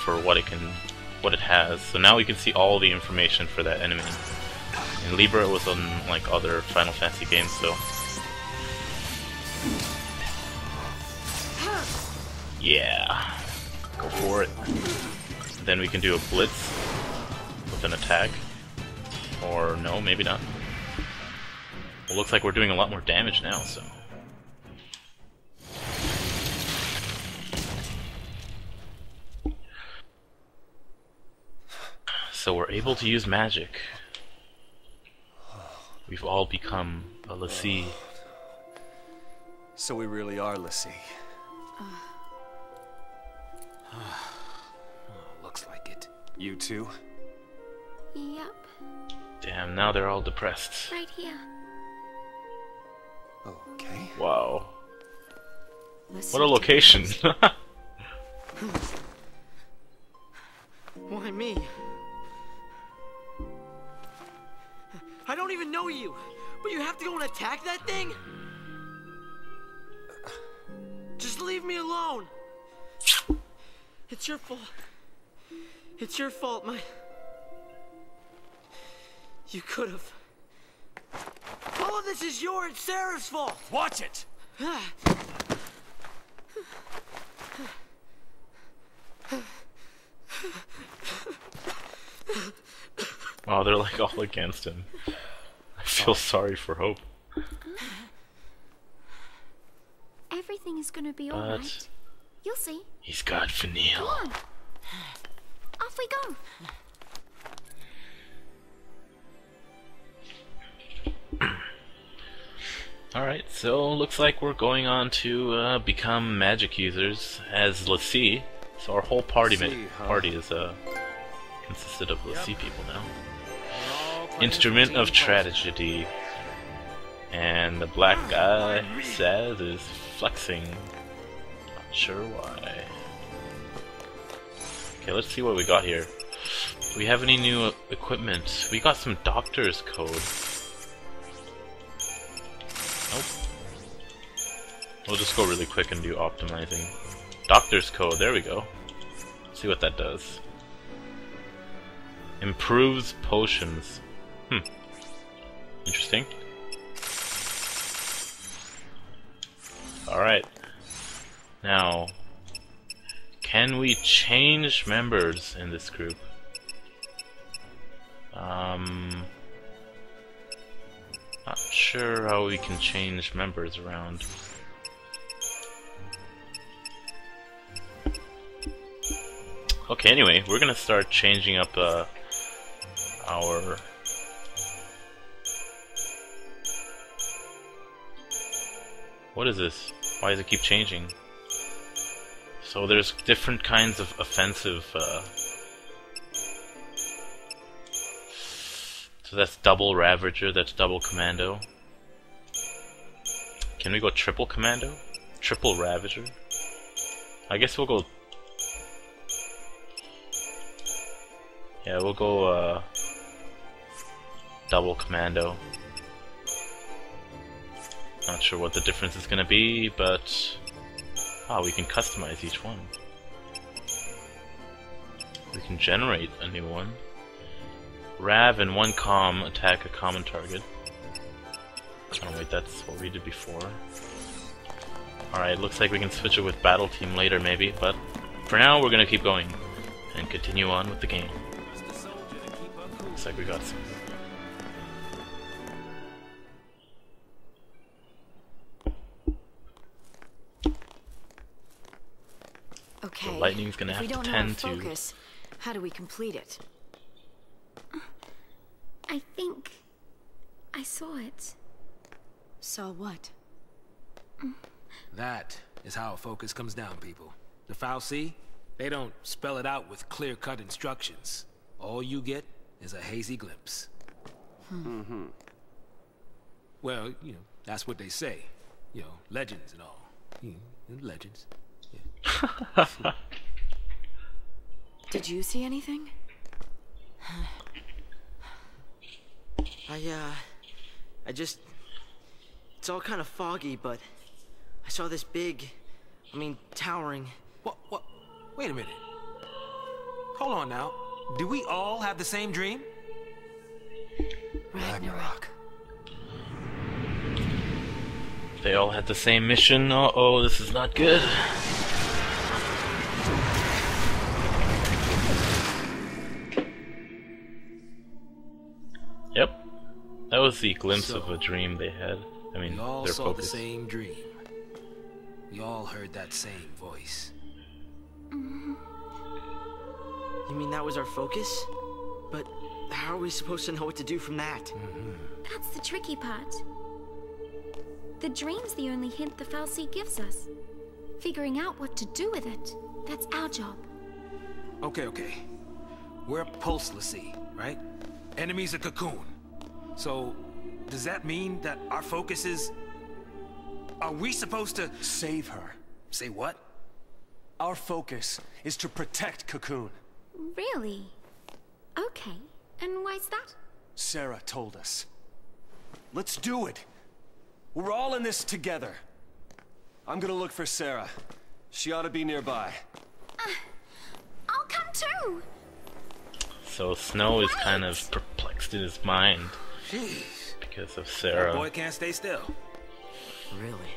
for what it has. So now we can see all the information for that enemy. And Libra was on like other Final Fantasy games, so yeah, go for it. Then we can do a blitz with an attack, or no, maybe not. Well, looks like we're doing a lot more damage now, so. So we're able to use magic. We've all become a l'Cie. So we really are l'Cie. Looks like it. You too? Yep, Damn, now they're all depressed. right here. Okay. Wow. Let's What a see location. Why me? I don't even know you, but you have to go and attack that thing? Just leave me alone. It's your fault. It's your fault, You could have. All of this is your and Sarah's fault. Watch it! Oh, they're like all against him. I feel sorry for Hope. Everything is gonna be alright. You'll see. He's got Come Vanille. on. Off we go. Alright, so looks like we're going on to become magic users as l'Cie. So our whole party is consisted of l'Cie people now. Instrument of Tragedy. And the black guy says is flexing. Not sure why. Okay, let's see what we got here. Do we have any new equipment? We got some doctor's code. Nope. We'll just go really quick and do optimizing. Doctor's code, there we go. See what that does. Improves potions. Interesting. Alright. Now, can we change members in this group? Not sure how we can change members around. Okay, anyway, we're gonna start changing up our what is this? Why does it keep changing? So there's different kinds of offensive so that's double Ravager, that's double Commando. Can we go triple Commando? Triple Ravager? I guess we'll go. Yeah, we'll go double Commando. Not sure what the difference is gonna be, but we can customize each one. We can generate a new one. Rav and one com attack a common target. Oh wait, that's what we did before. Alright, looks like we can switch it with Battle Team later maybe, but for now we're gonna keep going and continue on with the game. Looks like we got some. Okay. The lightning's gonna if have we to don't tend have to. focus, how do we complete it? I think I saw it. Saw what? That is how focus comes down, people. The fal'Cie, they don't spell it out with clear-cut instructions. All you get is a hazy glimpse. Well, you know, that's what they say. You know, legends and all. Legends. Yeah. Did you see anything? I just... It's all kind of foggy, but I saw this big, towering... What? Wait a minute. Hold on now. Do we all have the same dream? Ragnarok. They all had the same mission. Uh-oh, this is not good. Yep. That was the glimpse of a dream they had. I mean, We all their saw focus. the same dream. We all heard that same voice. You mean that was our focus? But how are we supposed to know what to do from that? That's the tricky part. The dream's the only hint the Fal'Cie gives us. Figuring out what to do with it, that's our job. Okay. We're Pulse Lassie, right? Enemy's a cocoon. So, does that mean that our focus is... Are we supposed to... Save her. Say what? Our focus is to protect Cocoon. Really? Okay. And why's that? Sarah told us. Let's do it. We're all in this together. I'm gonna look for Sarah. She ought to be nearby. I'll come too! So Snow is kind of perplexed in his mind Jeez. because of That Sarah. boy can't stay still. Really?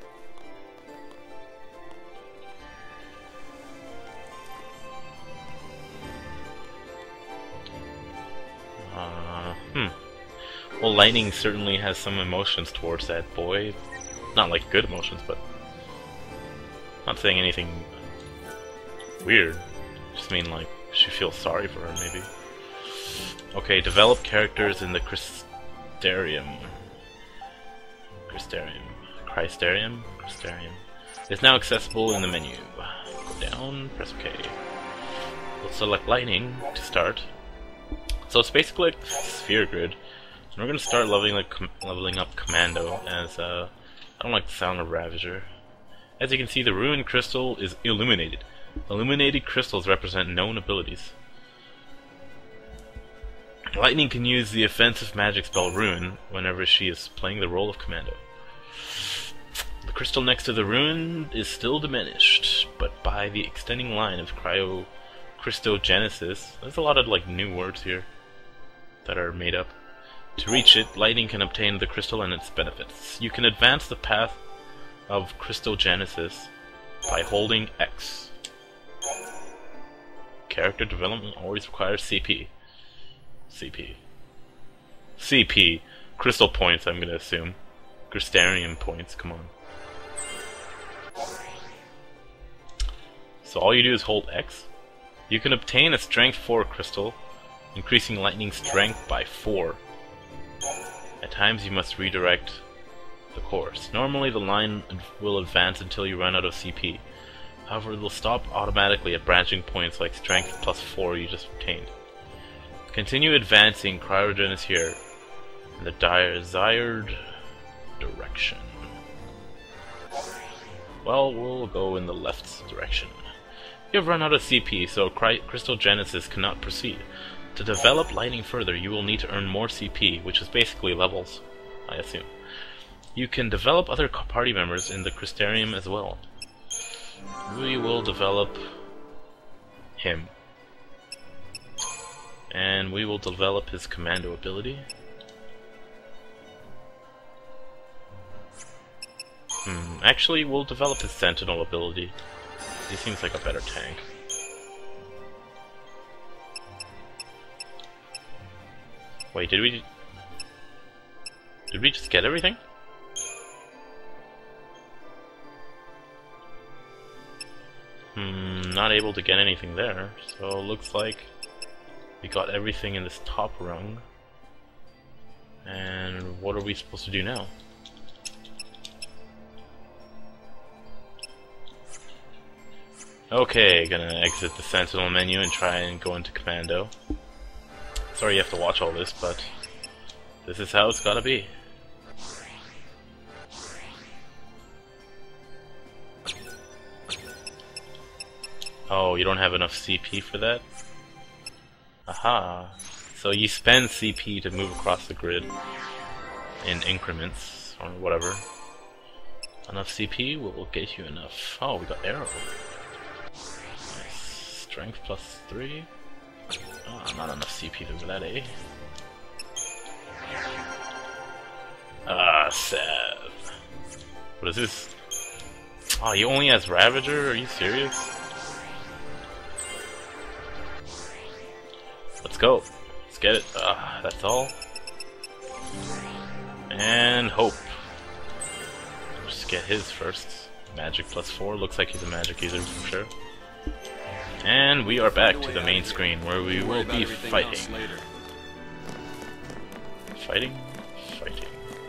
Well, Lightning certainly has some emotions towards that boy. Not like good emotions, but not saying anything weird. Just mean like she feels sorry for her, maybe. Okay, develop characters in the Crystarium. Crystarium. It's now accessible in the menu. Go down, press OK. We'll select Lightning to start. So it's basically like a sphere grid. And we're gonna start leveling up Commando as I don't like the sound of Ravager. As you can see, the ruined crystal is illuminated. Illuminated crystals represent known abilities. Lightning can use the offensive magic spell Ruin whenever she is playing the role of Commando. The crystal next to the Ruin is still diminished, but by the extending line of Cryocristogenesis. There's a lot of like new words here that are made up. To reach it, Lightning can obtain the crystal and its benefits. You can advance the path of Crystalgenesis by holding X. Character development always requires CP. CP. Crystal points, I'm gonna assume. Crystarium points, come on. So all you do is hold X. You can obtain a Strength 4 crystal, increasing Lightning's strength by 4. At times you must redirect the course. Normally the line will advance until you run out of CP. However, it will stop automatically at branching points like Strength plus 4 you just obtained. Continue advancing Cryogenesis here in the desired direction. Well, we'll go in the left direction. You have run out of CP, so Crystalgenesis cannot proceed. To develop Lightning further, you will need to earn more CP, which is basically levels, I assume. You can develop other party members in the Crystarium as well. We will develop him. And we will develop his commando ability. Actually, we'll develop his sentinel ability. He seems like a better tank. Wait, did we just get everything? Not able to get anything there, so looks like we got everything in this top rung. And what are we supposed to do now? Okay, gonna exit the Sentinel menu and try and go into Commando. Sorry you have to watch all this, but this is how it's gotta be. Oh, you don't have enough CP for that? Aha! So you spend CP to move across the grid in increments, or whatever. Enough CP will get you enough. Oh, we got arrow. Nice. Strength plus 3. Not enough CP for that, eh? Ah, sad. What is this? Oh, he only has Ravager? Are you serious? Let's go. Let's get it. That's all. And Hope. Just get his first. Magic +4. Looks like he's a magic user for sure. And we are back to the main screen where we will be fighting. Fighting? Fighting.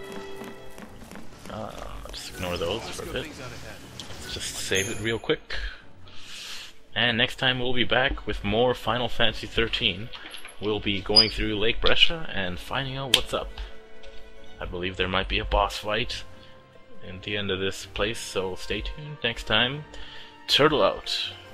Just ignore those for a bit. Let's just save it real quick. And next time we'll be back with more Final Fantasy XIII. We'll be going through Lake Brescia and finding out what's up. I believe there might be a boss fight at the end of this place, so stay tuned next time. Turtle out.